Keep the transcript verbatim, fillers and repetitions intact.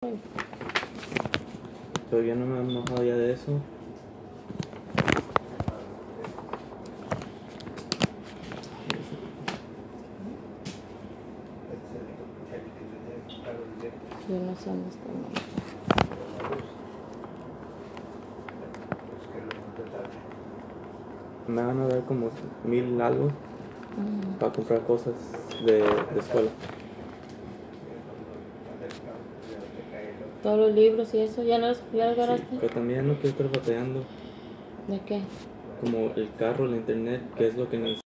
Todavía no me han mojado ya de eso. Yo no sé dónde está. Me van a dar como mil algo Mm. para comprar cosas de, de escuela. Todos los libros y eso, ¿ya los, ya los Sí, agarraste? pero también no quiero estar batallando. ¿De qué? Como el carro, el internet, que es lo que necesito.